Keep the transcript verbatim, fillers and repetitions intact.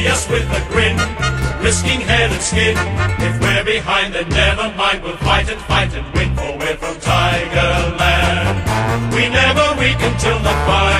see us with a grin, risking head and skin. If we're behind, then never mind, we'll fight and fight and win, for we're from Tigerland. We never weaken till the fight